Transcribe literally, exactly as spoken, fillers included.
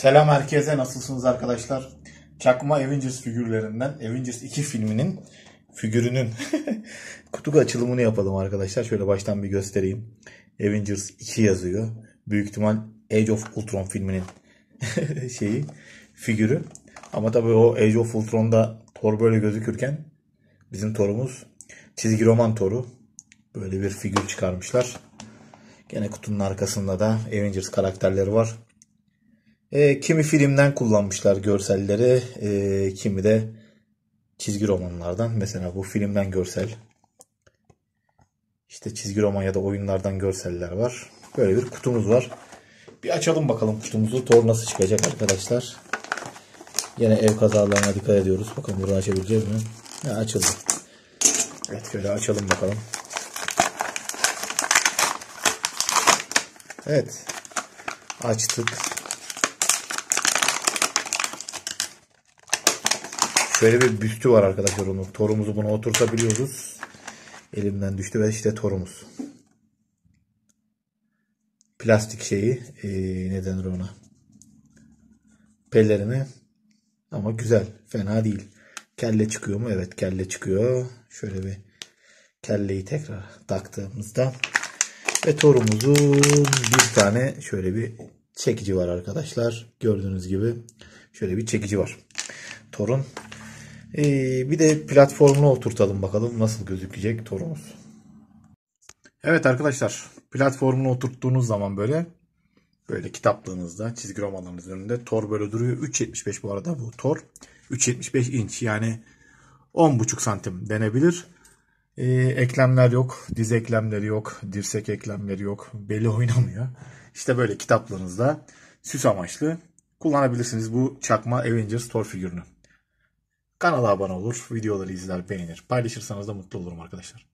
Selam herkese, nasılsınız arkadaşlar? Çakma Avengers figürlerinden Avengers iki filminin figürünün kutu açılımını yapalım arkadaşlar. Şöyle baştan bir göstereyim. Avengers iki yazıyor. Büyük ihtimal Age of Ultron filminin şeyi, figürü. Ama tabii o Age of Ultron'da Thor böyle gözükürken bizim Thor'umuz çizgi roman Thor'u. Böyle bir figür çıkarmışlar. Gene kutunun arkasında da Avengers karakterleri var. E, kimi filmden kullanmışlar görselleri, e, kimi de çizgi romanlardan. Mesela bu filmden görsel. İşte çizgi roman ya da oyunlardan görseller var. Böyle bir kutumuz var. Bir açalım bakalım kutumuzu. Thor nasıl çıkacak arkadaşlar. Yine ev kazalarına dikkat ediyoruz. Bakın buradan açabileceğiz mi? Ha, açıldı. Evet, şöyle açalım bakalım. Evet. Açtık. Şöyle bir büstü var arkadaşlar onun. Thor'umuzu buna oturtabiliyoruz. Elimden düştü ve işte Thor'umuz. Plastik şeyi. Ee, ne denir ona? Pelerini. Ama güzel. Fena değil. Kelle çıkıyor mu? Evet, kelle çıkıyor. Şöyle bir kelleyi tekrar taktığımızda. Ve Thor'umuzun bir tane şöyle bir çekici var arkadaşlar. Gördüğünüz gibi şöyle bir çekici var. Thor'un. Ee, bir de platformuna oturtalım bakalım nasıl gözükecek Thor'umuz. Evet arkadaşlar, platformuna oturttuğunuz zaman böyle böyle kitaplığınızda, çizgi romanlarınızın önünde Thor böyle duruyor. üç yetmiş beş bu arada bu Thor. üç yetmiş beş inç, yani on buçuk santim denebilir. Ee, eklemler yok, diz eklemleri yok, dirsek eklemleri yok, beli oynamıyor. İşte böyle kitaplığınızda süs amaçlı kullanabilirsiniz bu çakma Avengers Thor figürünü. Kanala abone olur, videoları izler, beğenir. Paylaşırsanız da mutlu olurum arkadaşlar.